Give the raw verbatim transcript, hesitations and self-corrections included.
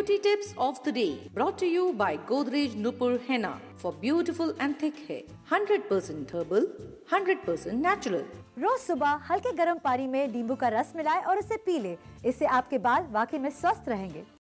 Beauty tips of the day brought to you by Godrej Nupur Henna for beautiful and thick hair. one hundred percent herbal, one hundred percent natural. रोज सुबह हल्के गर्म पानी में नींबू का रस मिलाएं और उसे पी लें। इससे आपके बाल वाकई में स्वस्थ रहेंगे।